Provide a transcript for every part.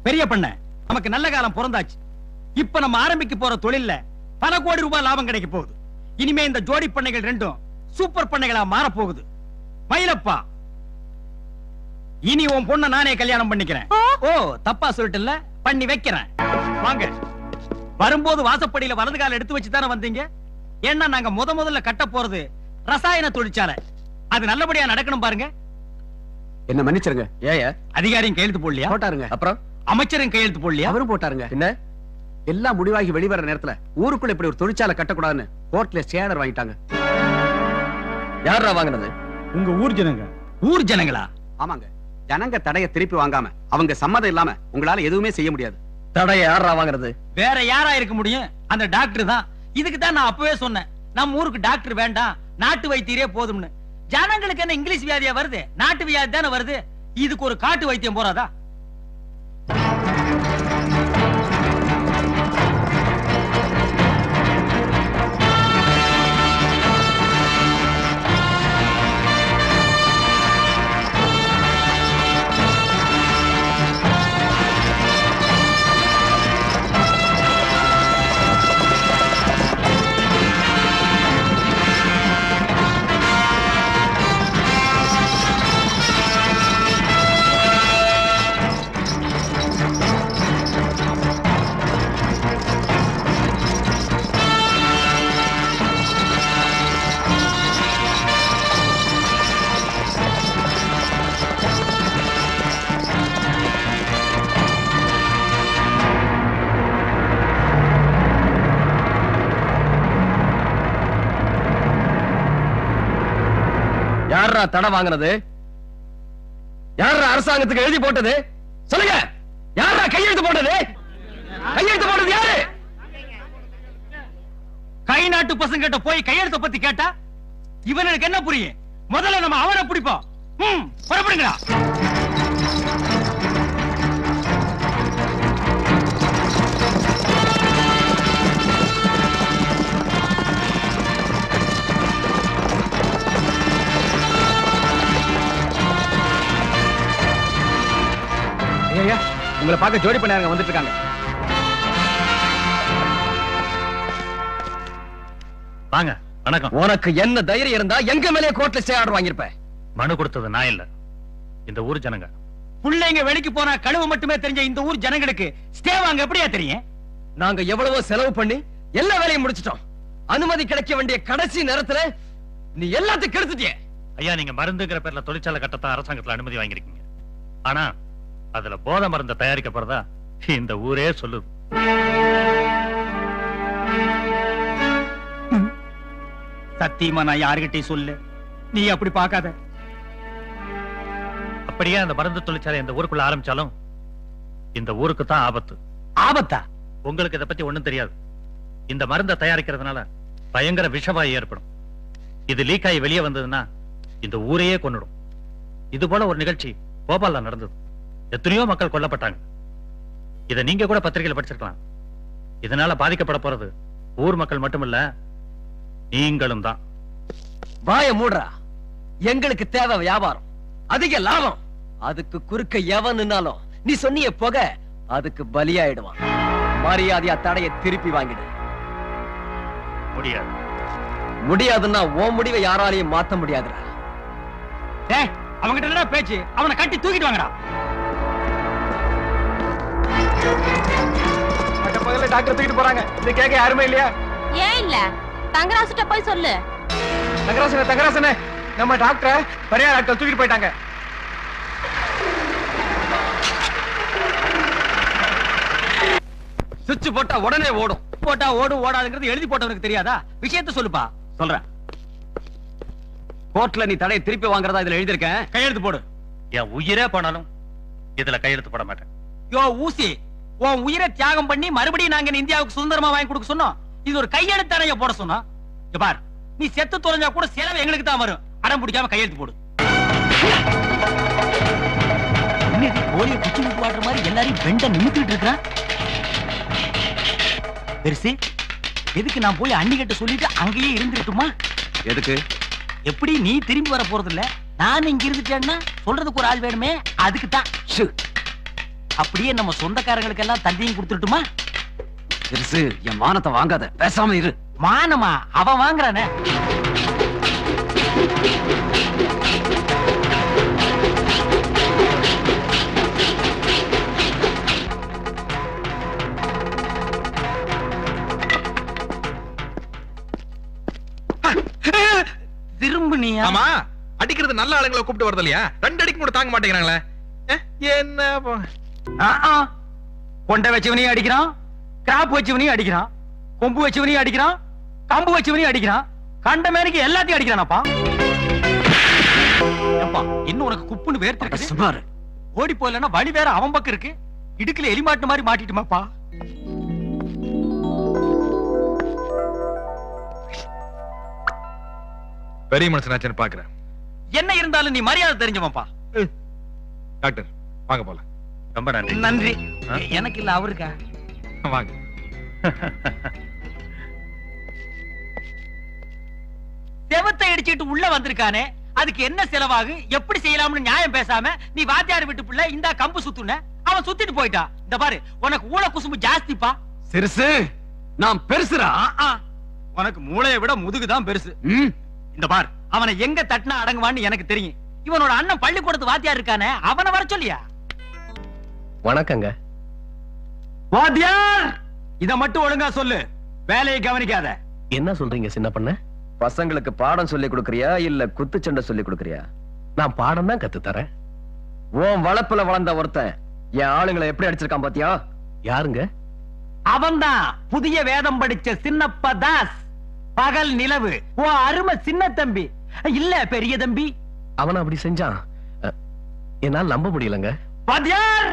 பெரிய பண்ண நமக்கு நல்ல காலம் பிறந்தாச்சு. இப்ப நம்ம ஆரம்பிக்க போற தொழில்ல பல கோடி ரூபாய் லாபம் கிடைக்க போகுது. இனிமே இந்த ஜோடி பண்ணைகள் ரெண்டும் சூப்பர் பண்ணைகளா மாற போகுது. மயிலப்பா, இனி உன் பொண்ண நானே கல்யாணம் பண்ணிக்கிறேன். ஓ, தப்பா சொல்லிட்டல, பண்ணி வைக்கிறேன். வாங்க. வரும்போது வாசப்படியில வலது கால எடுத்து வச்சு தானே வந்தீங்க. ஏன்னா நாங்க முதல்ல கட்ட போறது ரசாயன தொழிற்சாலை. அது நல்லபடியா நடக்கணும் பாருங்க. என்ன மன்னிச்சிருங்க. ஏய அதிகாரியும் கையெழுத்து போடலையா? போட்டாருங்க. அப்புறம் அமைச்சரும் கையெழுத்து போடலையா? அவரும் போட்டாருங்க. என்ன எல்லாம் முடிவாகி வெளிவர நேரத்துல ஊருக்குள்ள இப்படி ஒரு தொழிற்சாலை கட்டக்கூடாதுன்னு கோர்ட்ல ஸ்டே வாங்கிட்டாங்க. யாரா வாங்கினது? உங்க ஊர் ஜனங்க. ஊர் ஜனங்களா? ஆமாங்க. ஜனங்க தடைய திருப்பி வாங்காம அவங்க சம்மதம் இல்லாம உங்களால எதுவுமே செய்ய முடியாது. தடைய யாரா வாங்குறது? வேற யாரா இருக்க முடியும்? அந்த டாக்டர் தான். இதுக்கு தான் நான் அப்பவே சொன்னேன், நம்ம ஊருக்கு டாக்டர் வேண்டாம், நாட்டு வைத்தியரே போதும்னு. ஜனங்களுக்கு என்ன இங்கிலீஷ் வியாதியா வருது? நாட்டு வியாதி தானே வருது. இதுக்கு ஒரு காட்டு வைத்தியம் போறாதா? யாரா தடை வாங்குனது? யாரா அரசாங்கத்துக்கு எழுதி போட்டது? சொல்லுங்க. யாரா கையெழுத்து போட்டது? கையெழுத்து போட்டது யாரு? கை நாட்டு பசங்கிட்ட போய் கையெழுத்த பத்தி கேட்டா இவனுக்கு என்ன புரியும்? முதல்ல நம்ம அவரை பிடிப்போம். புறப்படுங்களா? உங்களை பார்க்க ஜோடி பண்ணாங்க வந்துட்டு இருக்காங்க. வாங்க. வணக்கம். உனக்கு என்ன தைரியம் இருந்தா எங்க மேலே கோர்ட்ல ஸ்டே ஆர்டர் வாங்கிருப்ப? மனு கொடுத்தது நான் இல்ல, இந்த ஊர் ஜனங்க. புள்ளைங்க வெளிக்கு போனா கழுவு மட்டுமே தெரிஞ்ச இந்த ஊர் ஜனங்களுக்கு ஸ்டே வாங்க எப்படியா தெரியும்? நாங்க எவ்வளவோ செலவு பண்ணி எல்லா வேலையும் முடிச்சிட்டோம். அனுமதி கிடைக்க வேண்டிய கடைசி நேரத்துல நீ எல்லாத்தையும் கெடுத்துட்டிய. ஐயா, நீங்க மருந்துங்கிற பேர்ல தொழிற்சாலை கட்டத்தான் அரசாங்கத்துல அனுமதி வாங்கிருக்கீங்க. ஆனா அதுல போதை மருந்த தயாரிக்கப்படுறதா இந்த ஊரே சொல்லுது. சத்தியமா நான் யாருகிட்டையும் சொல்லு. நீ அப்படி பார்க்காத. அப்படியே அந்த மருந்து தொழிற்சாலை இந்த ஊருக்குள்ள ஆரம்பிச்சாலும் இந்த ஊருக்கு தான் ஆபத்து. ஆபத்தா? உங்களுக்கு இதை பத்தி ஒண்ணும் தெரியாது. இந்த மருந்தை தயாரிக்கிறதுனால பயங்கர விஷவாயு ஏற்படும். இது லீக் ஆகி வெளியே வந்ததுன்னா இந்த ஊரையே கொன்னுடும். இது போல ஒரு நிகழ்ச்சி போபால்ல நடந்தது. எத்தனையோ மக்கள் கொல்லப்பட்டாங்க. இத நீங்க கூட பத்திரிகையில் படிச்சிருக்கலாம். இதனால பாதிக்கப்பட போறது ஊர் மக்கள் மட்டுமல்ல, நீங்களும் தான். வாய மூடுறா. எங்களுக்கு தேவை வியாபாரம், அதிக லாபம். அதுக்கு குறுக்க எவனுனாலும் நீ சொன்னிய புகை அதுக்கு பலியாயிடுவான். மரியாதையா தடைய திருப்பி வாங்கிடு. முடியாது. முடியாதுன்னா உன் முடிவை யாராலையும் மாத்த முடியாதுடா. அவங்கிட்ட என்னடா பேச்சு? அவனை கட்டி தூக்கிட்டு வாங்கடா. பக்கத்துல டாக்டர் தூக்கிட்டு போறாங்க. இது கேட்க யாருமே இல்லையா? ஏன் இல்ல? தங்கராசுட்ட போய் சொல்லு. தங்கராசனே, நம்ம டாக்டர் பரியார் டாக்டர் தூக்கிட்டு போயிட்டாங்க. சுவிட்ச் போட்டா உடனே ஓடும். போட்டா ஓடும் ஓடாதுங்கிறது எழுதி போட்டவனுக்கு தெரியாதா? விஷயத்த சொல்லுப்பா. சொல்றேன். கோர்ட்ல நீ தடையை திருப்பி வாங்குறதா இதுல எழுதிருக்கேன். கையெழுத்து போடு. என் உயிரே போனாலும் இதுல கையெழுத்து போட மாட்டேன். யோ ஊசி, உன் உயிரை தியாகம் பண்ணி மறுபடியும் நாங்க இந்தியாவுக்கு சுதந்திரமா வாங்கி கொடுக்க சொன்னோம். இது ஒரு கையெழுத்தானைய போட சொன்னோம். பார், நீ செத்து தொலைஞ்சா கூட செலவு எங்களுக்கு தான் வரும். அடம் பிடிக்காம கையெழுத்து போடு. இன்னைக்கு கோழியை குச்சி விட்டு வாடுற மாதிரி எல்லாரையும் பெண்ட நிமித்திட்டு இருக்கிறான். பெருசு, எதுக்கு நான் போய் அண்ணிகிட்ட சொல்லிட்டு அங்கேயே இருந்துட்டுமா? எதுக்கு? எப்படி நீ திரும்பி வர போறது இல்ல, நான் இங்க இருந்துட்டேன்னா சொல்றதுக்கு ஒரு ஆள் வேணுமே, அதுக்கு தான். அப்படியே நம்ம சொந்தக்காரங்களுக்கு எல்லாம் தந்தியும் கொடுத்துட்டுமா? பெருசு, என் மானத்தை வாங்காத, பேசாம இரு. மானமா? அவன் வாங்குறானே. திரும்பினியா? ஆமா, அடிக்கிறது நல்ல ஆளுங்களை கூப்பிட்டு வரது இல்லையா? 2 அடிக்கு கூட தாங்க மாட்டேங்கிறாங்களே. என்ன கொண்டை வச்சவனையும் அடிக்கிறான், கிராப் வச்சவனையும் அடிக்கிறான், கொம்பு வச்சவனையும் அடிக்கிறான், கம்பு வச்சவனையும் அடிக்கிறான், கண்ட மேலைக்கு எல்லாத்தையும் அடிக்கிறானப்பா. இன்னும் உனக்கு குப்புன்னு வேர்த்து சுமார் ஓடி போயிலன்னா வழி வேற அவன் பக்கம் இருக்கு. இடுக்குல எலிமாட்டு மாதிரி மாட்டிட்டுமாப்பா. பெரிய மனுஷனாச்சுன்னு பாக்குறேன். என்ன இருந்தாலும் நீ மரியாதை தெரிஞ்சவன்ப்பா. டாக்டர் வாங்க போலாம். ரொம்ப நன்றி. நன்றி. எனக்கு இல்ல, அவருக்கா? வாங்க. செவத்தை அடிச்சிட்டு உள்ள வந்திருக்கானே, அதுக்கு என்ன செலவாகு, எப்படி செய்யலாம்னு நியாயம் பேசாம நீ வாத்தியார் வீட்டு பிள்ளை இந்த கம்பு சுத்துன, அவன் சுத்திட்டு போயிட்டான். இந்த பாரு, உனக்கு ஊழ குசும்பு ஜாஸ்திப்பா. சிறுசு, நான் பெருசுரா? உனக்கு மூளையை விட முதுகுதான் பெருசு. இந்த பார், அவனை எங்க தட்டினா அடங்குவான்னு எனக்கு தெரியும். இவனோட அண்ணன் பள்ளிக்கூடத்து வாத்தியார் இருக்கானே, அவனை வர சொல்லியா? வணக்கங்க. வாத்தியார், இத மட்டும் ஒழுங்கா சொல்லு, வேலையை கவனிக்காத. என்ன சொல்றீங்க சின்ன பண்ண? பசங்களுக்கு பாடம் சொல்லி கொடுக்கறியா இல்ல குத்துச்சண்டை சொல்லி கொடுக்கறியா? நான் பாடம் தான் கத்து தரேன். உன் வளப்புல வளர்ந்த ஒருத்தன் என் ஆளுங்களை எப்படி அடிச்சிருக்கான் பாத்தியா? யாருங்க? அவன்தான் புதிய வேதம் படிச்ச சின்னப்ப தாஸ், பகல் நிலவு. ஓ அருமை சின்ன தம்பி இல்ல பெரிய தம்பி. அவன் அப்படி செஞ்சான், என்னால நம்ப முடியலங்க. வாத்தியார்,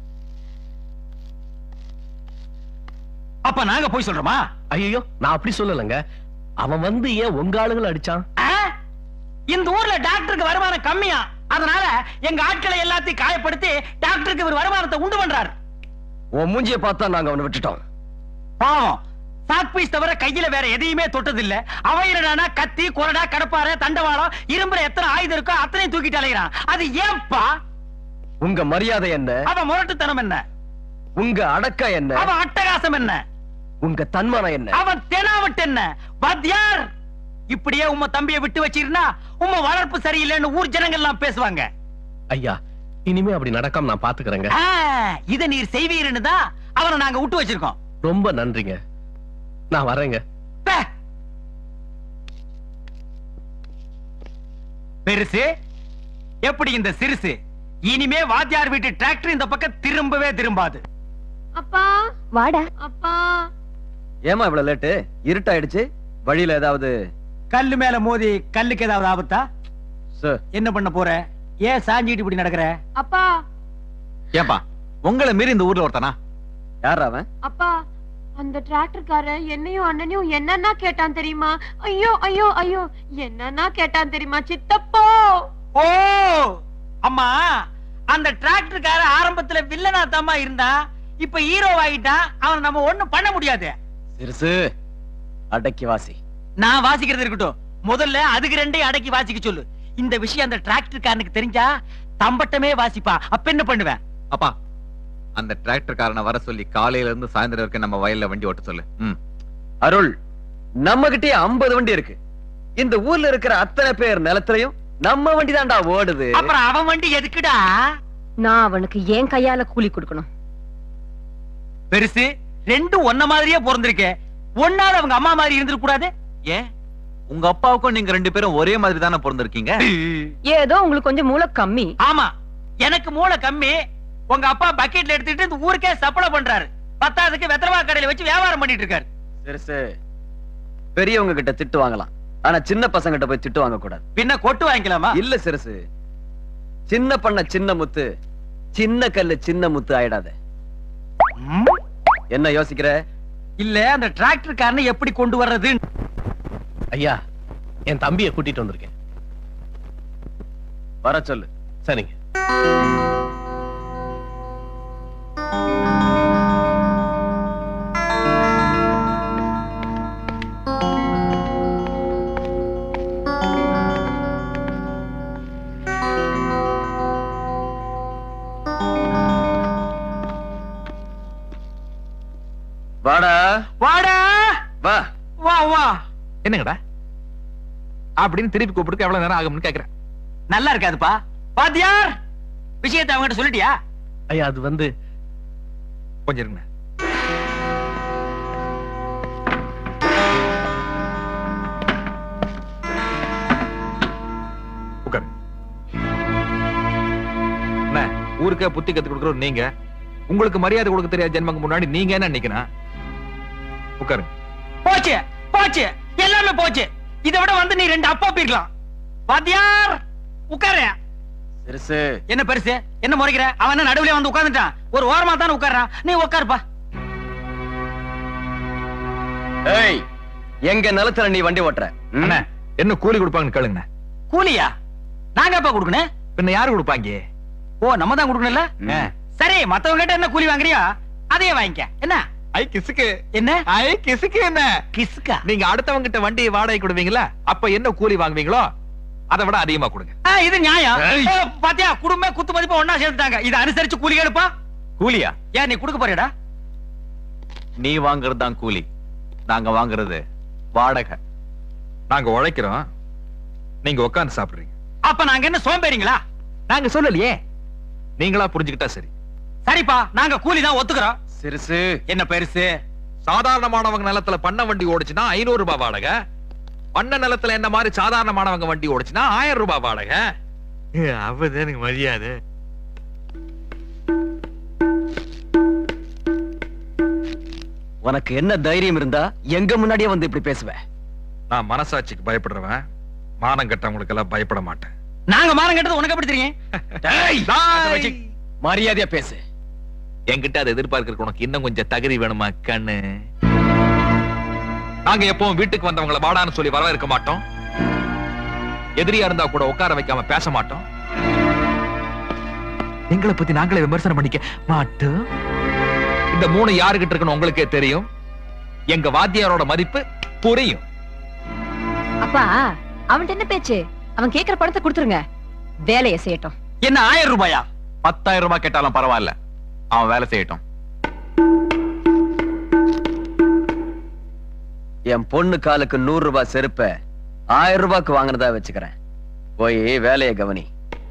அப்ப நாங்க போய் சொல்றோமா? ஐயோ, நான் அப்படி சொல்லலங்க. அவன் வந்து ஏன் உங்க ஆளுங்களை அடிச்சான்? இந்த ஊர்ல டாக்டருக்கு வருமானம் கம்மியா, அதனால எங்க ஆட்களை எல்லாத்தையும் காயப்படுத்தி டாக்டருக்கு ஒரு வருமானத்தை உண்டு பண்றாரு. உன் மூஞ்சியை பார்த்தா நாங்க அவனை விட்டுட்டோம். பாவம், சாக்பீஸ் தவிர கையில வேற எதையுமே தொட்டதில்ல. அவையினா கத்தி, கொரடா, கடப்பாரை, தண்டவாளம், இரும்புற எத்தனை ஆயுதம் இருக்கோ அத்தனையும் தூக்கிட்டு அலைகிறான். அது ஏன்பா? உங்க மரியாதை என்ன? அவன் முரட்டுத்தனம் என்ன? உங்க அடக்கம் என்ன? அவன் அட்டகாசம் என்ன? உங்க தன்மானம் என்ன? அவன் தெனாவட்டு என்ன? வாத்தியார், இப்படியே உம்ம தம்பியை விட்டு வச்சிருந்தா உம்ம வளர்ப்பு சரியில்லைன்னு ஊர் ஜனங்கள் எல்லாம் பேசுவாங்க. ஐயா, இனிமே அப்படி நடக்காம நான் பாத்துக்கிறேங்க. இத நீர் செய்வீர்னு தான் அவனை நாங்க விட்டு வச்சிருக்கோம். ரொம்ப நன்றிங்க, நான் வரேங்க. பெருசு, எப்படி இந்த சிறுசு? இனிமே வாத்தியார் வீட்டு டிராக்டர் இந்த பக்கம் திரும்பவே திரும்பாது. அப்பா வாடா. அப்பா ஏமா இவ்வளவு லேட்டு? இருட்டாயிடுச்சு. வழியில ஏதாவது கல்லு மேல மோதி கல்லுக்கு ஏதாவது ஆபத்தா? என்ன பண்ண போற? ஏன் சாஞ்சிட்டு இப்படி நடக்கிற? அப்பா. ஏப்பா, உங்களை மீறி இந்த ஊர்ல ஒருத்தனா? யார் அவன்? அப்பா, அந்த டிராக்டர்காரன் என்னையும் அண்ணனையும் என்னன்னா கேட்டான் தெரியுமா? ஐயோ ஐயோ ஐயோ, என்னன்னா கேட்டான் தெரியுமா சித்தப்போ? ஓ அம்மா, அந்த டிராக்டர்கார ஆரம்பத்துல வில்லனா தாமா இருந்தா, இப்ப ஹீரோ ஆகிட்டான். அவன் நம்ம ஒண்ணும் பண்ண முடியாது. சிறுசு, அடக்கி வாசி. நான் வாசிக்கிறது இருக்கட்டும், முதல்ல அதுக்கு 2 அடக்கி வாசிக்க சொல்லு. இந்த விஷயம் அந்த டிராக்டர்காரனுக்கு தெரிஞ்சா தம்பட்டமே வாசிப்பா. அப்ப என்ன பண்ணுவேன்? அப்பா, அந்த டிராக்டர் காரனை வர சொல்லி காலையில இருந்து சாயந்தரம் வரைக்கும் நம்ம வயல்ல வண்டி ஓட்ட சொல்லு. அருள், நம்ம கிட்டே 50 வண்டி இருக்கு. இந்த ஊர்ல இருக்கிற அத்தனை பேர் நிலத்திலையும் நம்ம வண்டி தான்டா ஓடுது. அப்புறம் அவன் வண்டி எதுக்குடா? நான் அவனுக்கு ஏன் கையால கூலி கொடுக்கணும்? பெருசு, 2 ஒன்ன மாதிரியே பிறந்திருக்கே, ஒன்னாவது அவங்க அம்மா மாதிரி இருந்திருக்க கூடாது? ஏன், உங்க அப்பாவுக்கும் நீங்க 2 பேரும் ஒரே மாதிரி தானே பிறந்திருக்கீங்க? ஏதோ உங்களுக்கு கொஞ்சம் மூளை கம்மி. ஆமா, எனக்கு மூளை கம்மி. உங்க அப்பா பக்கெட்ல எடுத்துட்டு இந்த ஊருக்கே சப்ளை பண்றாரு. 10ஆவதுக்கு வெத்தரவா கடையில வச்சு வியாபாரம் பண்ணிட்டு இருக்காரு. சிறுசு, பெரியவங்க கிட்ட திட்டு வாங்கலாம், ஆனா சின்ன பசங்க கிட்ட போய் திட்டு வாங்க கூடாது. பின்ன கொட்டு வாங்கிக்கலாமா? இல்ல சிறுசு, சின்ன பண்ண சின்ன முத்து, சின்ன கல்லு சின்ன முத்து ஆயிடாத. என்ன யோசிக்கிற? இல்ல, அந்த டிராக்டர் காரனை எப்படி கொண்டு வர்றது? ஐயா, என் தம்பியை கூட்டிட்டு வந்திருக்கேன். வர சொல்லு. சரிங்க. வாடா வா. வா வா. என்னங்கடா அப்படின்னு திருப்பி கூப்பிட்டு எவ்வளவு நேரம் ஆகும்னு கேக்குறேன். நல்லா இருக்காதுப்பா. வாத்தியார், விஷயத்தை அவங்ககிட்ட சொல்லிட்டியா? ஐயா அது வந்து கொஞ்சம் இருங்க. உட்காரு. என்ன ஊருக்கே புத்தி கத்து கொடுக்குறோம் நீங்க, உங்களுக்கு மரியாதை கொடுக்க தெரியாத ஜென்மங்க முன்னாடி நீங்க என்ன நினைக்கணும்? உட்காருங்க. போச்சு போச்சு, எல்லாமே போச்சு. இதை விட வந்து நீ 2 அப்பா போயிருக்கலாம். வாத்தியார் உட்காரு. சிறுசு. என்ன பெருசு? என்ன முறைக்கிற? அவன் என்ன நடுவுல வந்து உட்கார்ந்துட்டான்? ஒரு ஓரமா தானே உட்கார்றான். நீ உட்காருப்பா. ஏய், எங்க நிலத்துல நீ வண்டி ஓட்டுற? அண்ணா என்ன கூலி கொடுப்பாங்கன்னு கேளுங்க. கூலியா? நாங்க அப்பா கொடுக்கணும். பின்ன யாரு கொடுப்பாங்க? ஓ, நம்ம தான் கொடுக்கணும்ல. சரி, மத்தவங்க கிட்ட என்ன கூலி வாங்குறியா அதையே வாங்கிக்க. என்ன ஐ கிசுக்கு என்ன? ஐ கிசுக்கு என்ன கிஸ்கா? நீங்க அடுத்தவங்க கிட்ட வண்டியை வாடகை கொடுவீங்களா? அப்ப என்ன கூலி வாங்குவீங்களோ அதை விட அதிகமா கொடுங்க. இது நியாயம். பாத்தியா, குடும்பம் குத்து மதிப்பா ஒண்ணா சேர்த்துட்டாங்க. இதை அனுசரிச்சு கூலி எடுப்பா. கூலியா? ஏன் நீ கொடுக்க போறியடா? நீ வாங்குறது தான் கூலி, நாங்க வாங்குறது வாடகை. நாங்க உழைக்கிறோம், நீங்க உட்கார்ந்து சாப்பிடுறீங்க. அப்ப நாங்க என்ன சோம்பேறிங்களா? நாங்க சொல்லலையே, நீங்களா புரிஞ்சுக்கிட்டா சரி. சரிப்பா, நாங்க கூலி தான் ஒத்துக்கிறோம். சிறுசு. என்ன பெருசு? சாதாரணமானவங்க நிலத்துல பண்ண வண்டி ஓடுச்சுன்னா 500 ரூபாய் வாடகை. பண்ண நிலத்துல என்ன மாதிரி சாதாரணமானவங்க வண்டி ஓடுச்சுன்னா 1000 ரூபாய் வாடகை. அப்பதான் எனக்கு மரியாதை. உனக்கு என்ன தைரியம் இருந்தா எங்க முன்னாடியே வந்து இப்படி பேசுவ? நான் மனசாட்சிக்கு பயப்படுறவன், மானம் கட்டவங்களுக்கு எல்லாம் பயப்பட மாட்டேன். நாங்க மானம் கட்டது உனக்கு எப்படி தெரியும்? டேய், மரியாதையா பேசு. என்கிட்ட அதை எதிர்பார்க்க உனக்கு இன்னும் கொஞ்சம் தகுதி வேணுமா கண்ணு? நாங்க எப்பவும் வீட்டுக்கு வந்தவங்களை வாடான்னு சொல்லி வரவேற்க மாட்டோம். எதிரியா இருந்தா கூட உட்கார வைக்காம பேச மாட்டோம். எங்களை பத்தி நாங்களே விமர்சனம் பண்ணிக்க மாட்டோம். இந்த 3 யாருகிட்ட இருக்குன்னு உங்களுக்கே தெரியும். எங்க வாத்தியாரோட மதிப்பு புரியும். அப்பா, அவன்கிட்ட என்ன பேச்சு? அவன் கேக்குற பணத்தை கொடுத்துருங்க, வேலையை செய்யட்டும். என்ன 1000 ரூபாயா? 10,000 ரூபாய் கேட்டாலும் பரவாயில்ல, அவன் வேலை செய்யட்டும். என் பொண்ணு காலுக்கு 100 ரூபாய் செருப்ப 1000 ரூபாய்க்கு வாங்கினதா வச்சுக்கிறேன். போய் வேலையை கவனி.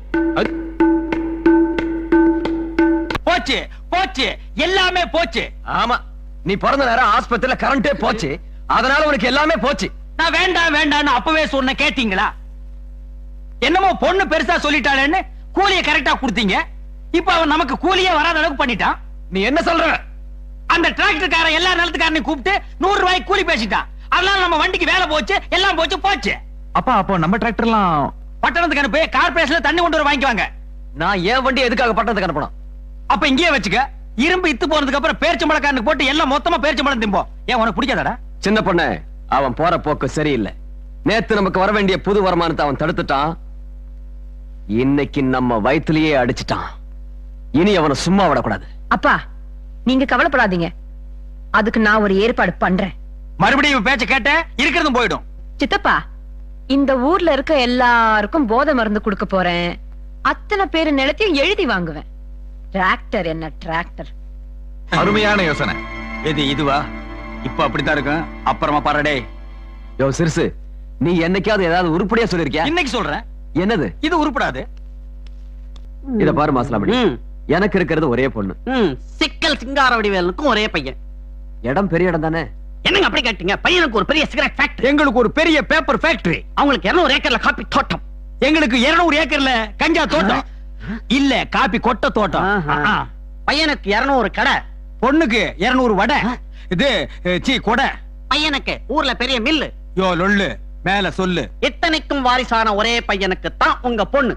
போச்சு போச்சு, எல்லாமே போச்சு. ஆமா, நீ பிறந்த நேரம் ஆஸ்பத்திரியில கரண்டே போச்சு. அதனால உனக்கு எல்லாமே போச்சு. நான் வேண்டாம் வேண்டாம்னு அப்பவே சொன்ன, கேட்டீங்களா? என்னமோ பொண்ணு பெருசா சொல்லிட்டாளேன்னு கூலியை கரெக்டா கொடுத்தீங்க. இப்ப அவன் நமக்கு கூலியே வராத அளவுக்கு பண்ணிட்டான். நீ என்ன சொல்ற? அந்த டிராக்டர்காரன் எல்லா நிலத்துக்காரனையும் கூப்பிட்டு 100 ரூபாய்க்கு கூலி பேசிட்டான். அதனால நம்ம வண்டிக்கு வேலை போச்சு, எல்லாம் போச்சு போச்சு. அப்பா, அப்போ நம்ம டிராக்டர்லாம் பட்டணத்துக்கு அனுப்பி கார்பரேஷன்ல தண்ணி கொண்டு வர வாங்கிக்குவாங்க. நான் ஏன் வண்டி எதுக்காக பட்டணத்துக்கு அனுப்பணும்? அப்ப இங்கேயே வச்சுக்க. இரும்பு இத்து போனதுக்கு அப்புறம் பேரிச்சம்பழக்காரனுக்கு போட்டு எல்லாம் மொத்தமா பேரிச்சம்பழம் திம்போம். ஏன் உனக்கு பிடிக்காதடா? சின்ன பொண்ணு, அவன் போற போக்கு சரியில்லை. நேத்து நமக்கு வர வேண்டிய புது வருமானத்தை அவன் தடுத்துட்டான். இன்னைக்கு நம்ம வயிற்றுலயே அடிச்சிட்டான். இனி அவனை சும்மா விடக்கூடாது. அப்பா, நீங்க கவலைப்படாதீங்க, அதுக்கு நான் ஒரு ஏற்பாடு பண்றேன். மறுபடியும் பேச்ச கேட்ட இருக்கிறதும் போயிடும். சித்தப்பா, இந்த ஊர்ல இருக்க எல்லாருக்கும் போதை மருந்து கொடுக்க போறேன். அத்தனை பேரு நிலத்தையும் எழுதி வாங்குவேன். டிராக்டர் என்ன டிராக்டர்? அருமையான யோசனை. எது இதுவா? இப்ப அப்படித்தான் இருக்கும், அப்புறமா பாருடே. யோ சிறுசு, நீ என்னைக்காவது ஏதாவது உருப்படியா சொல்லிருக்கியா? இன்னைக்கு சொல்றேன். என்னது இது உருப்படாது. இத பாரு மாசலாமணி, எனக்கு இருக்கிறது ஒரே பொண்ணு. சிக்கல் சிங்கார வடிவேலுக்கும் ஒரே பையன். இடம் பெரிய இடம் தானே? என்னங்க அப்படி கேட்டீங்க? பையனுக்கு ஒரு பெரிய சிகரெட் ஃபேக்டரி, எங்களுக்கு ஒரு பெரிய பேப்பர் ஃபேக்டரி, அவங்களுக்கு 200 ஏக்கர்ல காப்பி தோட்டம், எங்களுக்கு 200 ஏக்கர்ல கஞ்சா தோட்டம், இல்ல காப்பி கொட்டை தோட்டம். பையனுக்கு 200 கடை, பொண்ணுக்கு 200 வடை. இது சீ கொடை. பையனுக்கு ஊர்ல பெரிய மில்லு. யோ லொல்லு, மேல சொல்லு. இத்தனைக்கும் வாரிசான ஒரே பையனுக்கு தான் உங்க பொண்ணு.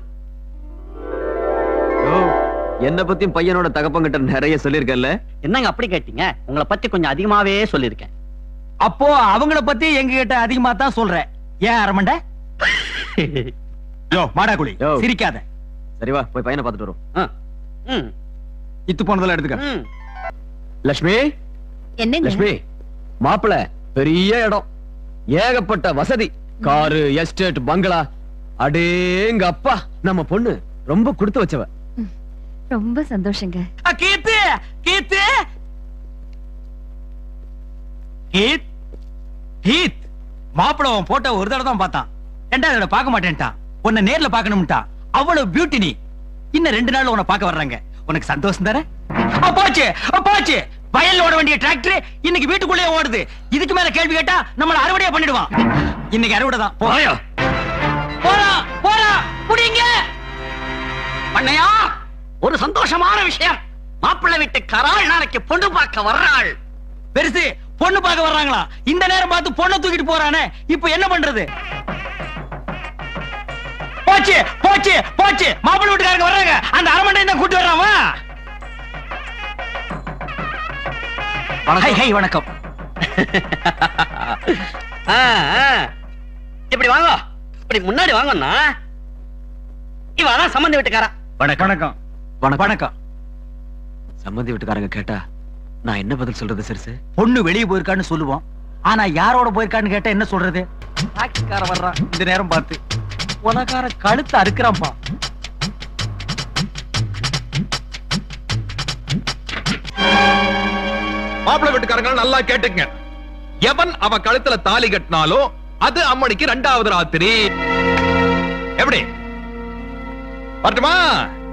என்ன பத்தியும் பையனோட தகப்பங்கிட்ட நிறைய சொல்லிருக்கல. என்னங்க அப்படி கேட்டீங்க? உங்களை பத்தி கொஞ்சம் அதிகமாவே சொல்லிருக்கேன். அப்போ அவங்கள பத்தி எங்க கிட்ட அதிகமா தான் சொல்றேன். ஏன் அரமண்ட? யோ மாடாக்குடி, யோ. சிரிக்காத. சரி வா, போய் பையனை பார்த்துட்டு வரும். இத்து போனதெல்லாம் எடுத்துக்க. லட்சுமி, என்னங்க? லட்சுமி, மாப்பிள பெரிய இடம், ஏகப்பட்ட வசதி, காரு, எஸ்டேட், பங்களா. அடேங்க அப்பா, நம்ம பொண்ணு ரொம்ப கொடுத்து வச்சவ. ரொம்ப சந்தோஷங்க. கீத்து கீத்து கீத் கீத் மாப்பிள உன் போட்டோ ஒரு தடவை தான் பார்த்தான், ரெண்டாவது தடவை பார்க்க மாட்டேன்ட்டான். உன்னை நேர்ல பார்க்கணும்ட்டான். அவ்வளவு பியூட்டி நீ. இன்னும் 2 நாள்ல உன்னை பார்க்க வர்றாங்க. உனக்கு சந்தோஷம் தானே? போச்சு போச்சு. வயல்ல ஓட வேண்டிய டிராக்டர் இன்னைக்கு வீட்டுக்குள்ளே ஓடுது. இதுக்கு மேல கேள்வி கேட்டா நம்மள அறுவடையா பண்ணிடுவான். இன்னைக்கு அறுவடை தான். போயா போடா போடா புடிங்க. பண்ணையா, ஒரு சந்தோஷமான விஷயம். மாப்பிள்ளை வீட்டுக்காராள் நாளைக்கு பொண்ணு பார்க்க வர்றாள். பெருசு பொண்ணு பார்க்க வர்றாங்களா? இந்த நேரம் பார்த்து பொண்ணை தூக்கிட்டு போறானே, இப்ப என்ன பண்றது? போச்சு போச்சு போச்சு. மாப்பிள்ளை வீட்டுக்காரங்க வர்றாங்க. அந்த அரமண்டை தான் கூட்டி வர்றான். வணக்கம். இப்படி வாங்க, இப்படி முன்னாடி வாங்கண்ணா. இவன் சம்பந்தி வீட்டுக்காரா. வணக்கம் வணக்கம் வணக்கம். சம்பந்தி வீட்டுக்காரங்க கேட்டா நான் என்ன பதில் சொல்றது சிறுசு? பொண்ணு வெளியே போயிருக்கான்னு சொல்லுவோம். ஆனா யாரோட போயிருக்கான்னு கேட்டா என்ன சொல்றது? டாக்ஸிக்கார வர்றான் இந்த நேரம் பார்த்து. உனக்கார கழுத்து அறுக்கிறான்பா. மாப்பிள்ளை வீட்டுக்காரங்க நல்லா கேட்டுங்க. எவன் அவ கழுத்துல தாலி கட்டினாலோ அது அம்மணிக்கு 2வது ராத்திரி. எப்படி வரட்டுமா?